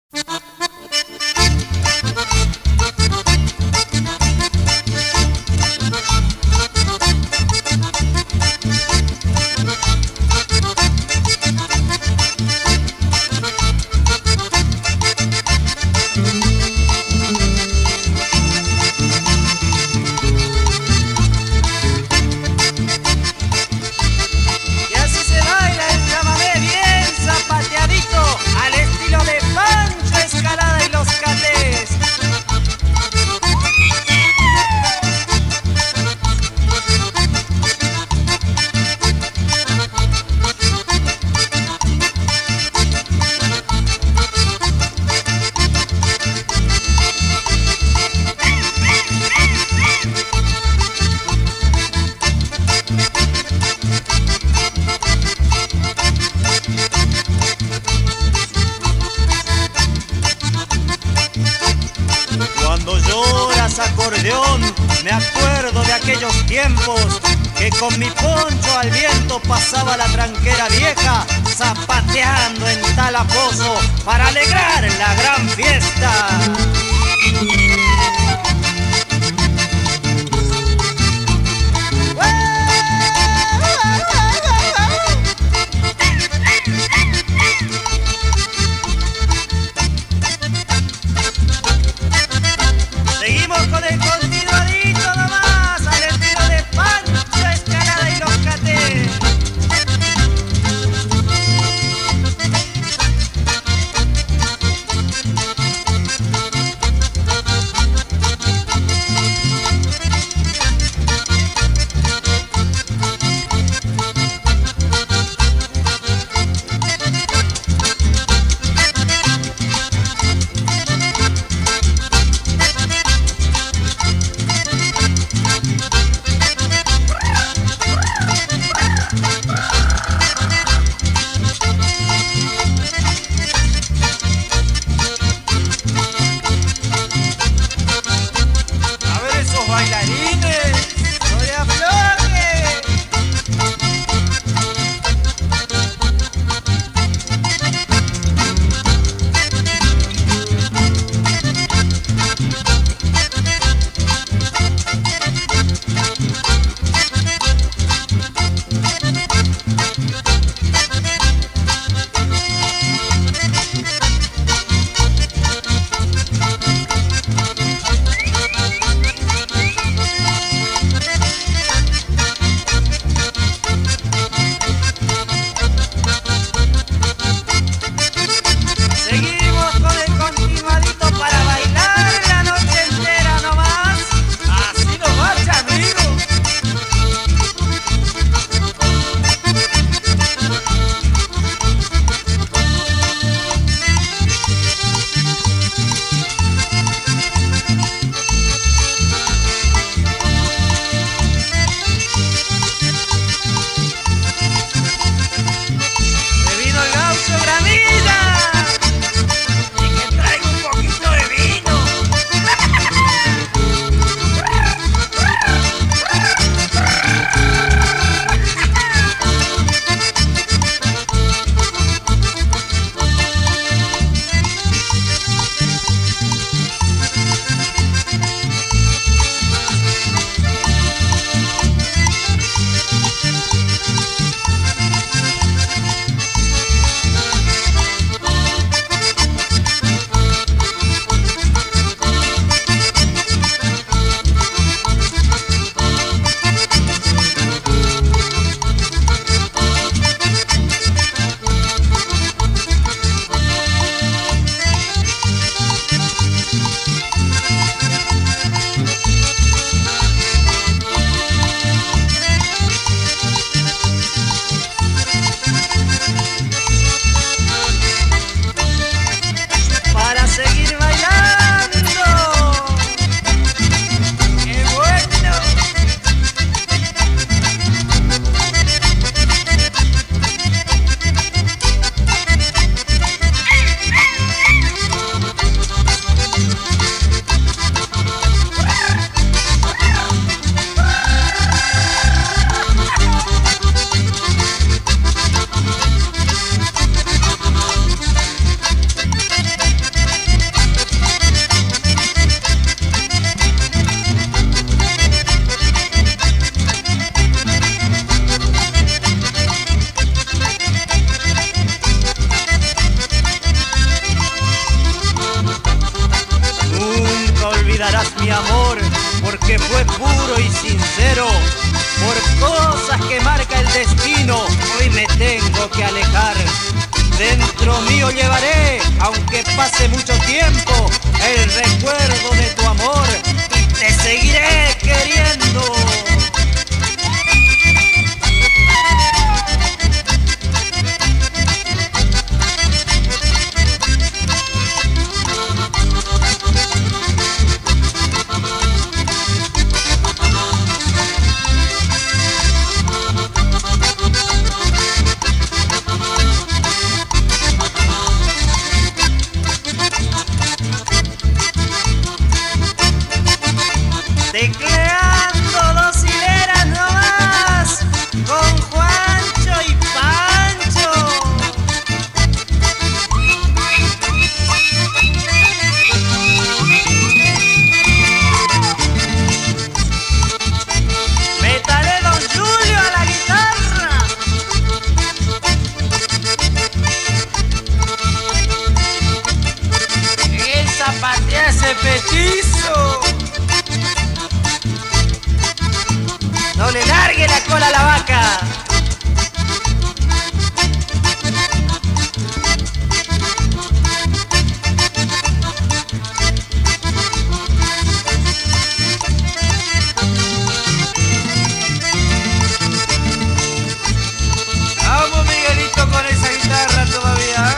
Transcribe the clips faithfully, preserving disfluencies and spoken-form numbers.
Acordeón, me acuerdo de aquellos tiempos que con mi poncho al viento pasaba la tranquera vieja, zapateando en Talapozo para alegrar la gran fiesta. Seguimos con el continuadito nomás, al estilo de Pancho Escalada y los Catés. mi amor, porque fue puro y sincero. Por cosas que marca el destino, hoy me tengo que alejar. Dentro mío llevaré, aunque pase mucho tiempo, el recuerdo de tu amor y te seguiré queriendo. Tecleando dos hileras nomás, con Juancho y Pancho. Métale Don Julio a la guitarra. Esa patea ese petizo. No le largue la cola a la vaca. Vamos, Miguelito, con esa guitarra todavía.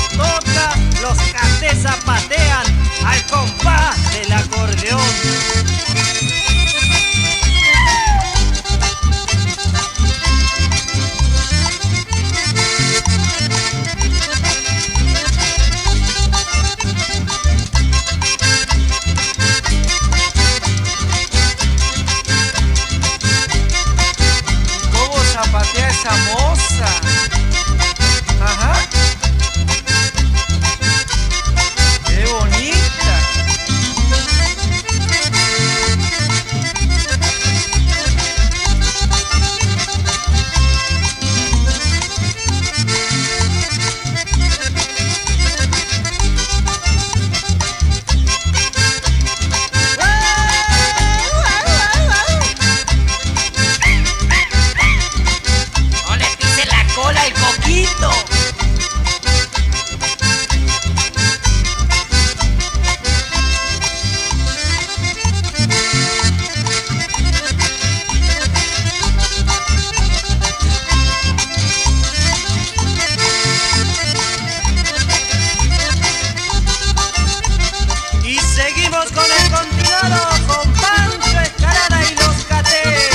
toca, los catés zapatean al compás del acordeón. ¿Cómo zapatea esa moza? Ajá. ¡Qué bonita! No le pise la cola al coquito. Y seguimos con el continuado con Pancho Escalada y los Catés.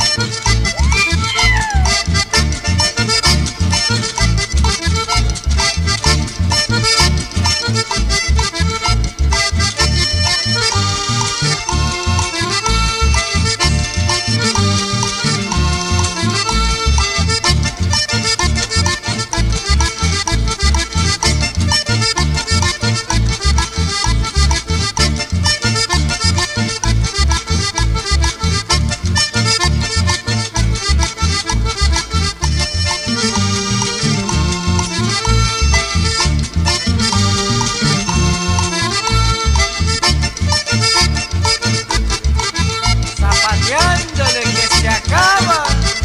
Zapateándole que se acaba.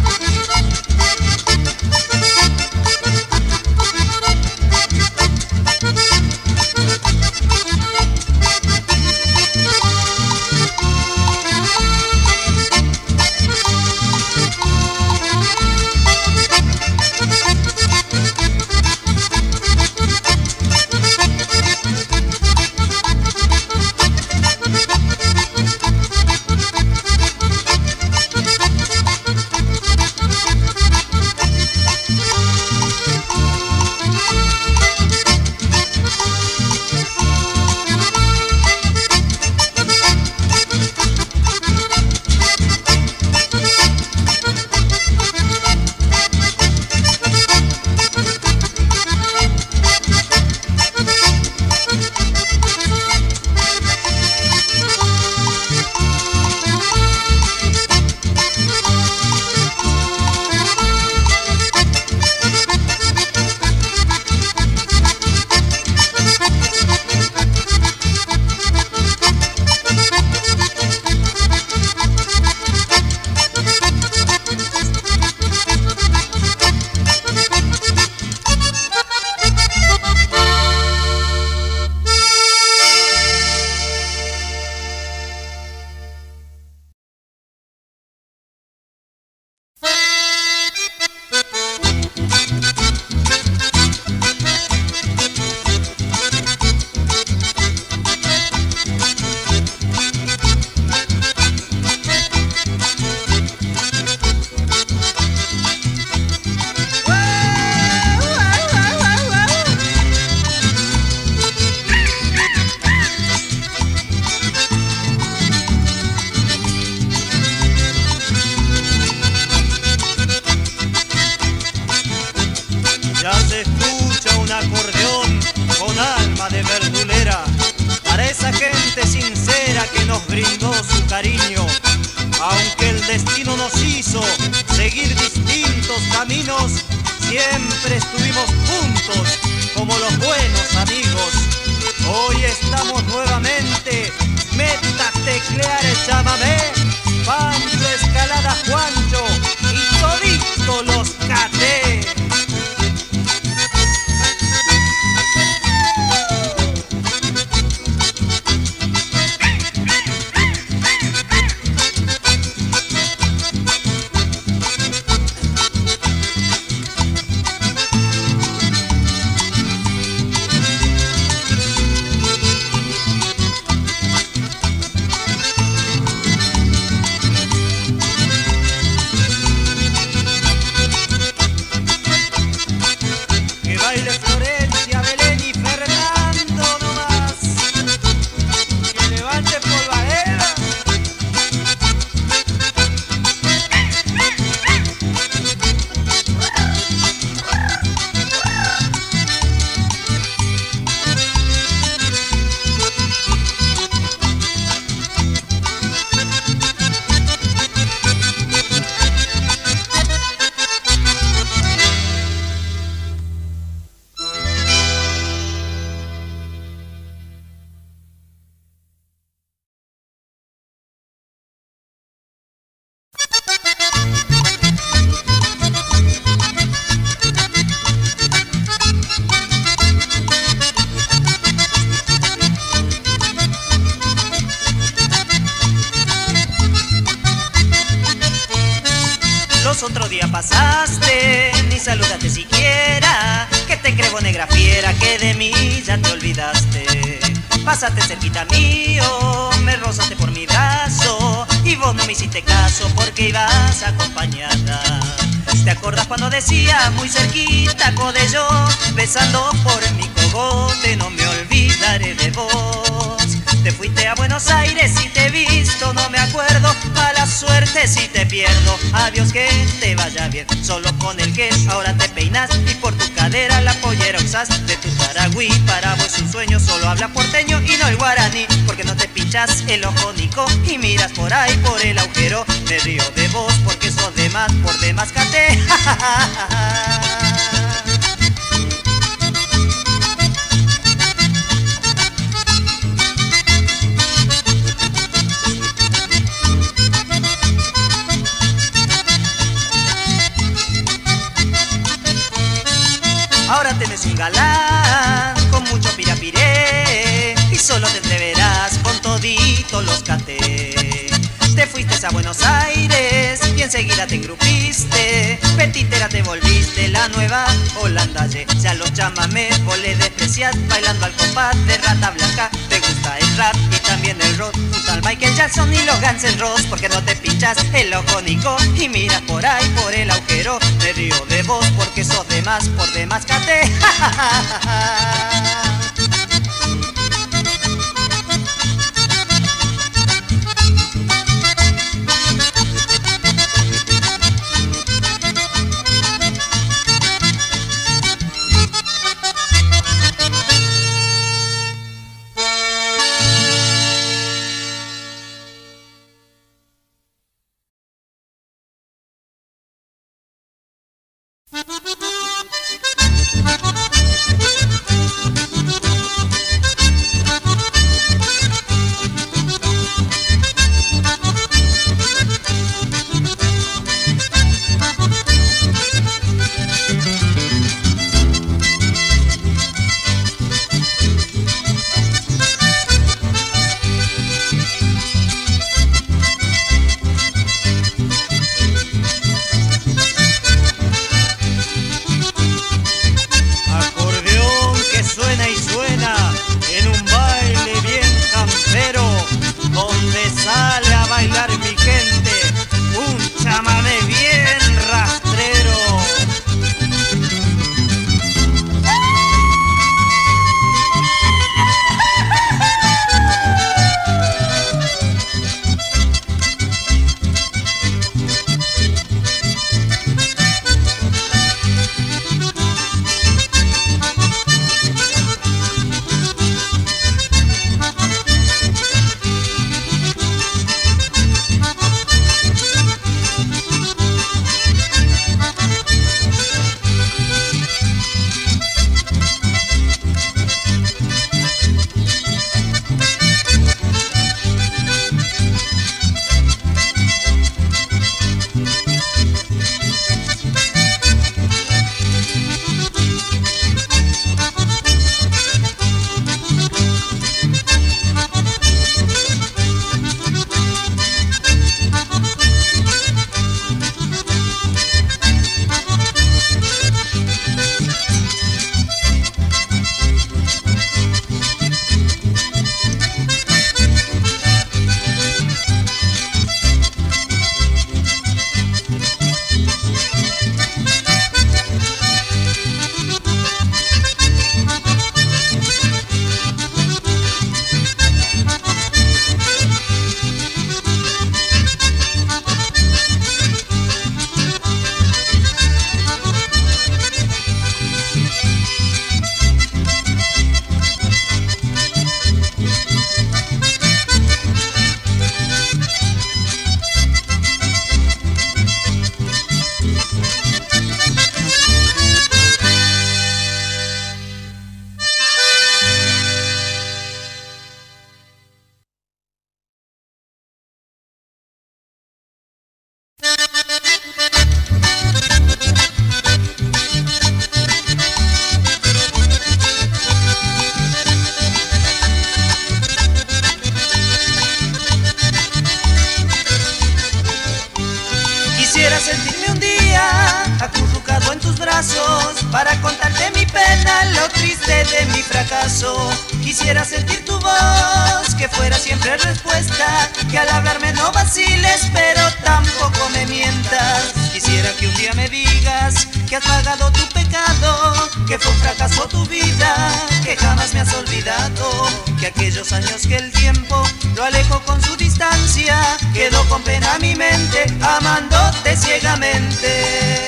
Ya se escucha un acordeón con alma de verdulera para esa gente sincera que nos brindó su cariño. Aunque el destino nos hizo seguir distintos caminos, siempre estuvimos juntos como los buenos amigos. Hoy estamos nuevamente, meta teclear el chamamé, Pancho Escalada, Juancho y todito los Catés. salúdate siquiera, que te creo negra fiera, que de mí ya te olvidaste. Pásate cerquita mío, me rozaste por mi brazo y vos no me hiciste caso porque ibas acompañada. ¿Te acordás cuando decía muy cerquita code yo, besando por mi cogote, no me olvidaré de vos? Te fuiste a Buenos Aires y te he visto, no me acuerdo, mala suerte si te pierdo. Adiós, que te vaya bien, solo con el que ahora te peinas y por tu cadera la pollera usas. De tu Taragüí para vos un sueño, solo habla porteño y no el guaraní, porque no te pinchas el ojo nico y miras por ahí por el agujero. Me río de vos porque sos de más, por demás cate. Ahora tenés un galán con mucho pirapiré y solo te atreverás con toditos los caté. Te fuiste a Buenos Aires y enseguida te engrupiste, petitera te volviste, la nueva Holanda. Ya los chamamés vos le despreciás, bailando al compás de Rata Blanca. Te gusta el rap y también el rock, junto al Michael Jackson y los Guns N' Roses, porque no te pinchas el ojo nico y miras por ahí por el agujero. Me río de vos porque sos de más, por demás cate. triste de mi fracaso. Quisiera sentir tu voz, que fuera siempre respuesta, que al hablarme no vaciles, pero tampoco me mientas. Quisiera que un día me digas que has pagado tu pecado, que fue un fracaso tu vida, que jamás me has olvidado, que aquellos años que el tiempo lo alejó con su distancia, quedó con pena mi mente, amándote ciegamente.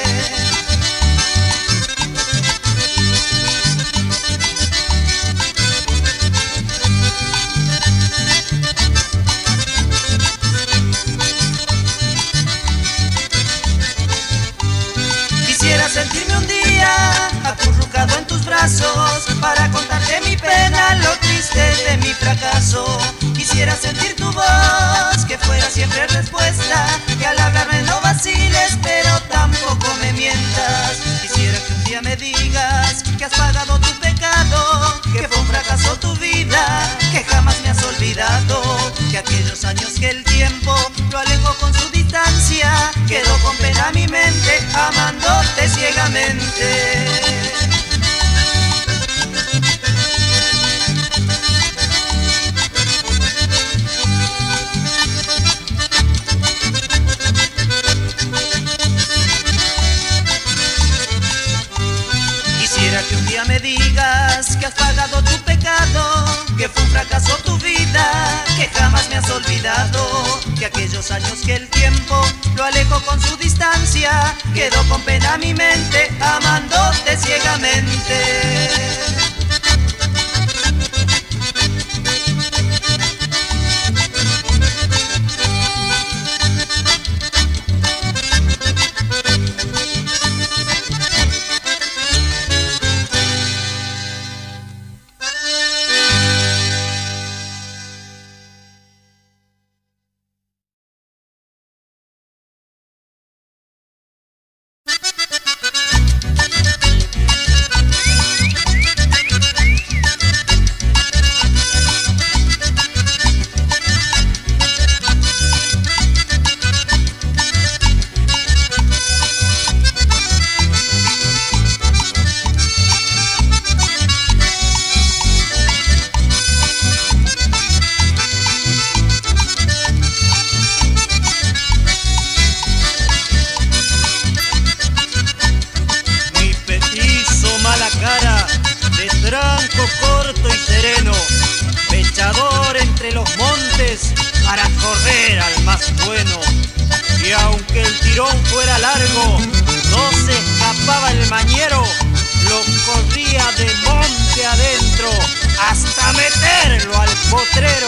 Quisiera sentirme un día acurrucado en tus brazos para contarte mi pena, lo triste de mi fracaso. Quisiera sentir tu voz, que fuera siempre respuesta, que al hablarme no vaciles, pero tampoco me mientas. Quisiera que un día me digas que has pagado tu pecado, que fue un fracaso tu vida, que jamás me has olvidado, que aquellos años que el tiempo lo alejó con su distancia, quedó con pena mi mente, amándote ciegamente. Quisiera que un día me digas que has pagado tu pecado, que fue un fracaso tu vida, que jamás me has olvidado, que aquellos años que el tiempo lo alejó con su distancia, quedó con pena mi mente, amándote ciegamente. Corto y sereno, pechador entre los montes para correr al más bueno. Y aunque el tirón fuera largo, no se escapaba el mañero, lo corría de monte adentro hasta meterlo al potrero.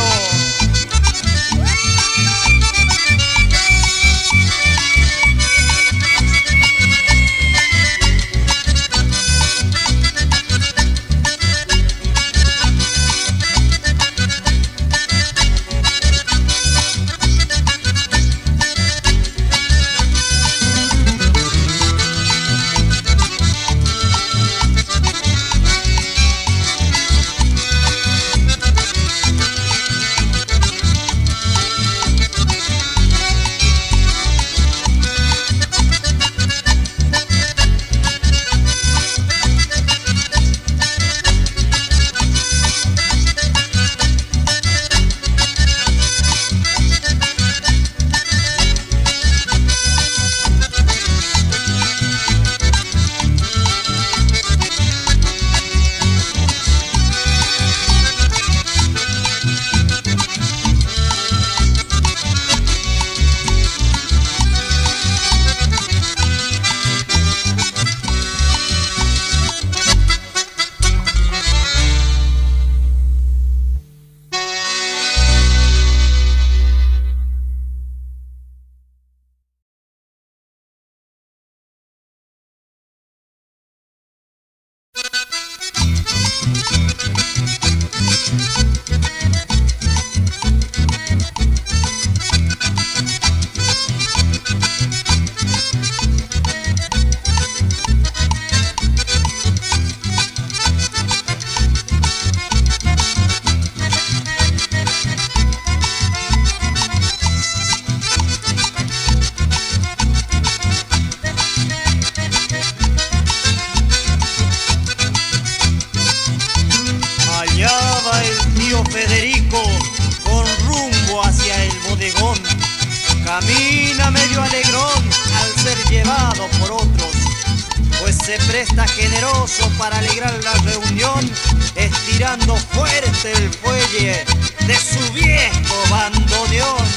se presta generoso para alegrar la reunión, estirando fuerte el fuelle de su viejo bandoneón.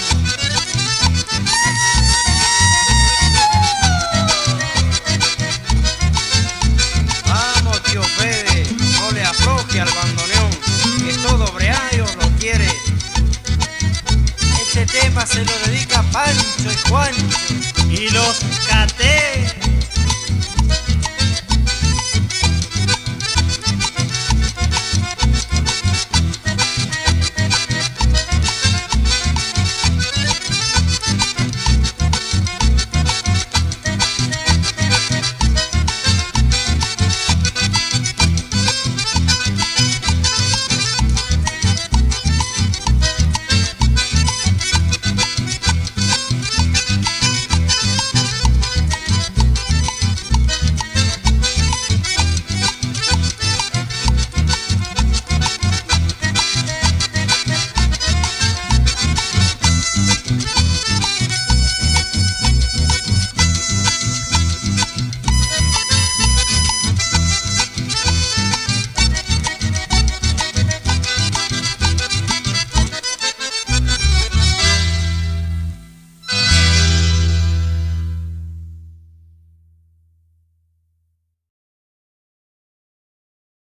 Vamos, tío Fede, no le afloje al bandoneón, que todo breario lo quiere. Este tema se lo dedica Pancho y Juancho. Y los caté